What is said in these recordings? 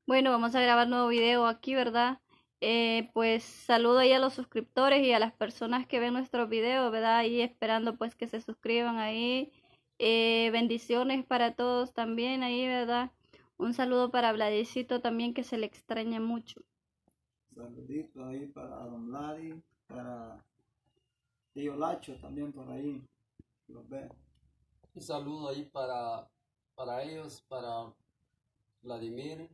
Bueno, vamos a grabar nuevo video aquí, ¿verdad? Pues saludo ahí a los suscriptores y a las personas que ven nuestros videos, ¿verdad? Ahí esperando pues que se suscriban ahí. Bendiciones para todos también ahí, ¿verdad? Un saludo para Vladicito también, que se le extraña mucho. Saludito ahí para Don Vladi, para Tío Lacho también por ahí, los ve. Un saludo ahí para ellos, para Vladimir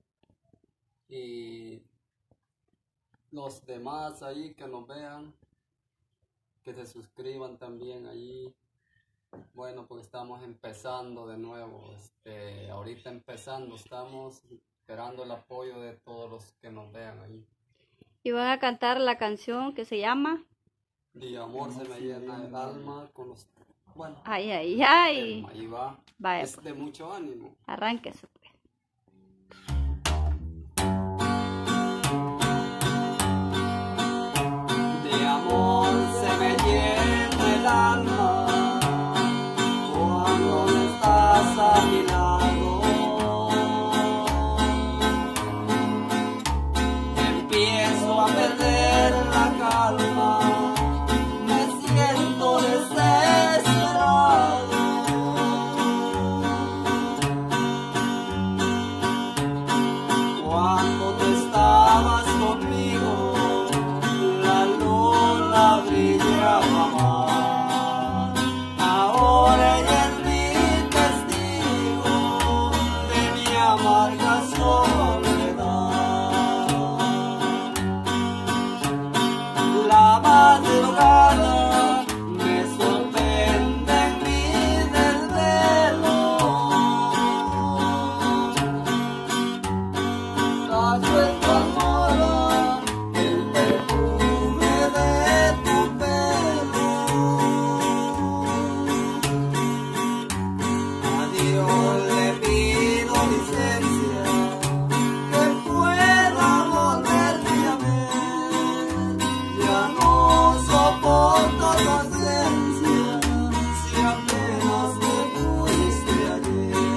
y los demás ahí que nos vean, que se suscriban también allí. Bueno, pues estamos empezando de nuevo, ahorita empezando, estamos esperando el apoyo de todos los que nos vean ahí. Y van a cantar la canción que se llama De amor se me llena el alma con los... Bueno, Ay, ay, ay. ahí va. Vaya, Es pues, de mucho ánimo. arránquese pues. De amor se me llena el alma cuando no estás a mi lado. Empiezo a perder la calma, me siento desesperado. Cuando tú estabas conmigo, la luna brillaba más. Ahora ella es mi testigo de mi amarga soledad. La madrugada me sorprende en mi desvelo. Cacho en tu almohada el perfume de tu pelo. A Dios le pido licencia que pueda volverte a ver. Ya no soporto tu ausencia si apenas te fuiste ayer.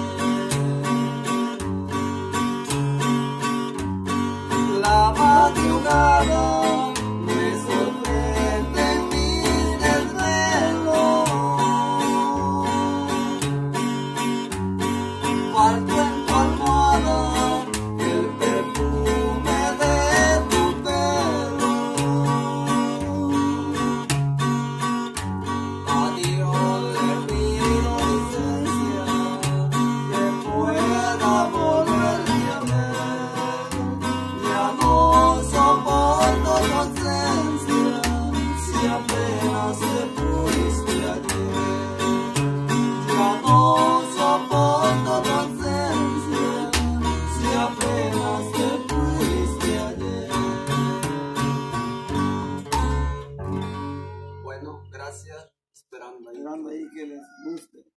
La madrugada me sorprende en mi desvelo. Falto en tu almohada el perfume de tu pelo. A Dios le pido licencia que pueda volverte a ver. Ya no soporto tu ausencia si apenas te fuiste ayer. Ya no soporto tu ausencia si apenas te fuiste ayer. Bueno, gracias. Esperando ahí Esperando ahí que les guste.